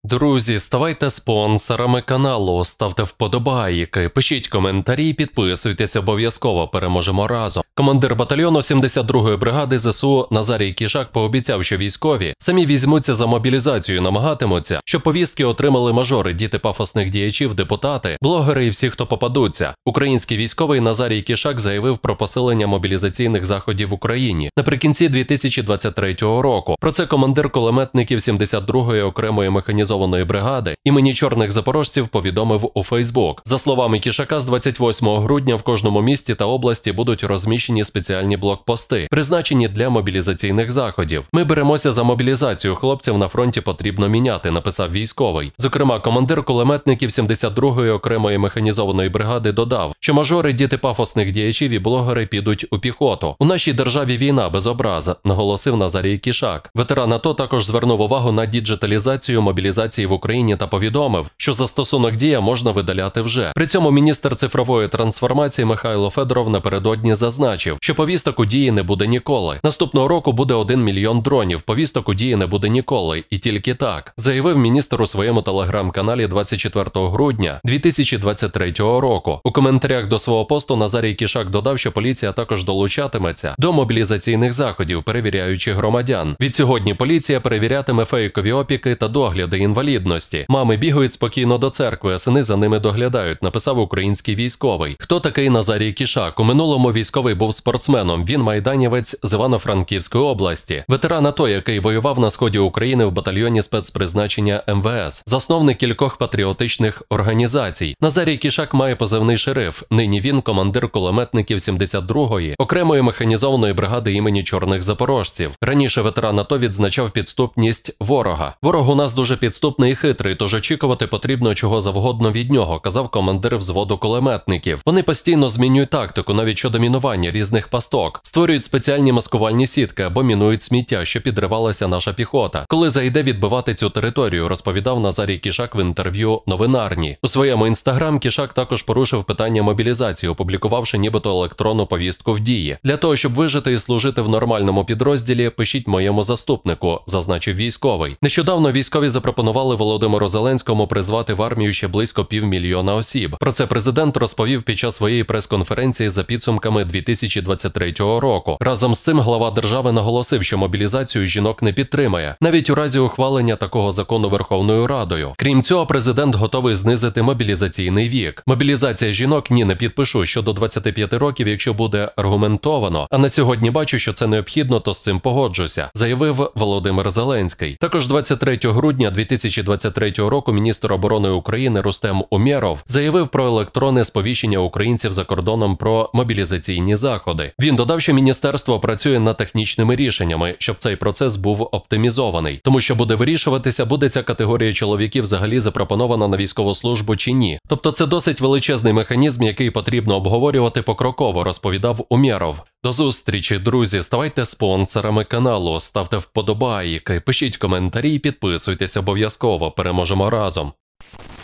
Друзі, ставайте спонсорами каналу, ставте вподобайки, пишіть коментарі, підписуйтесь обов'язково, переможемо разом. Командир батальйону 72-ї бригади ЗСУ Назарій Кішак пообіцяв, що військові самі візьмуться за мобілізацію, намагатимуться, щоб повістки отримали мажори, діти пафосних діячів, депутати, блогери і всі, хто попадуться. Український військовий Назарій Кішак заявив про посилення мобілізаційних заходів в Україні наприкінці 2023 року. Про це командир кулеметників 72-ї окремої механізованої бригади імені Чорних Запорожців повідомив у Фейсбук. За словами Кішака, з 28 грудня в кожному місті та області будуть розміщені спеціальні блокпости, призначені для мобілізаційних заходів. Ми беремося за мобілізацію, хлопців на фронті потрібно міняти, написав військовий. Зокрема, командир кулеметників 72-ї окремої механізованої бригади додав, що мажори, діти пафосних діячів і блогери підуть у піхоту. У нашій державі війна без образа, наголосив Назарій Кішак. Ветеран АТО також звернув увагу на діджиталізацію мобілізації в Україні та повідомив, що застосунок «Дія» можна видаляти вже. При цьому міністр цифрової трансформації Михайло Федоров напередодні зазначив, що повісток у «Дії» не буде ніколи. Наступного року буде 1 мільйон дронів, повісток у «Дії» не буде ніколи. І тільки так, заявив міністр у своєму телеграм-каналі 24 грудня 2023 року. У коментарях до свого посту Назарій Кішак додав, що поліція також долучатиметься до мобілізаційних заходів, перевіряючи громадян. Відсьогодні поліція перевірятиме фейкові опіки та догляди інвалідності. Мами бігають спокійно до церкви, а сини за ними доглядають, написав український військовий. Хто такий Назарій Кішак? У минулому військовий був спортсменом. Він майданівець з Івано-Франківської області. Ветеран АТО, який воював на сході України в батальйоні спецпризначення МВС. Засновник кількох патріотичних організацій. Назарій Кішак має позивний «Шериф». Нині він командир кулеметників 72-ї окремої механізованої бригади імені Чорних Запорожців. Раніше ветеран АТО відзначав підступність ворога. Ворог у нас дуже підступний і хитрий, тож очікувати потрібно чого завгодно від нього, казав командир взводу кулеметників. Вони постійно змінюють тактику, навіть щодо мінування різних пасток. Створюють спеціальні маскувальні сітки або мінують сміття, що підривалася наша піхота. Коли зайде відбивати цю територію, розповідав Назарій Кішак в інтерв'ю «Новинарні». У своєму інстаграм Кішак також порушив питання мобілізації, опублікувавши нібито електронну повістку в «Дії». Для того, щоб вижити і служити в нормальному підрозділі, пишіть моєму заступнику, зазначив військовий. Нещодавно військові запропонували Володимиру Зеленському призвати в армію ще близько 500 000 осіб. Про це президент розповів під час своєї прес-конференції за підсумками 2023 року. Разом з цим глава держави наголосив, що мобілізацію жінок не підтримає, навіть у разі ухвалення такого закону Верховною Радою. Крім цього, президент готовий знизити мобілізаційний вік. Мобілізація жінок ні, не підпишу, що до 25 років, якщо буде аргументовано. А на сьогодні бачу, що це необхідно, то з цим погоджуся, заявив Володимир Зеленський. Також 23 грудня 2023 року міністр оборони України Рустем Умєров заявив про електронне сповіщення українців за кордоном про мобілізаційні заходи. Він додав, що міністерство працює над технічними рішеннями, щоб цей процес був оптимізований. Тому що буде вирішуватися, буде ця категорія чоловіків взагалі запропонована на військову службу чи ні. Тобто це досить величезний механізм, який потрібно обговорювати покроково, розповідав Умєров. До зустрічі, друзі, ставайте спонсорами каналу, ставте вподобайки, пишіть коментарі і підписуйтесь обов'язково, переможемо разом.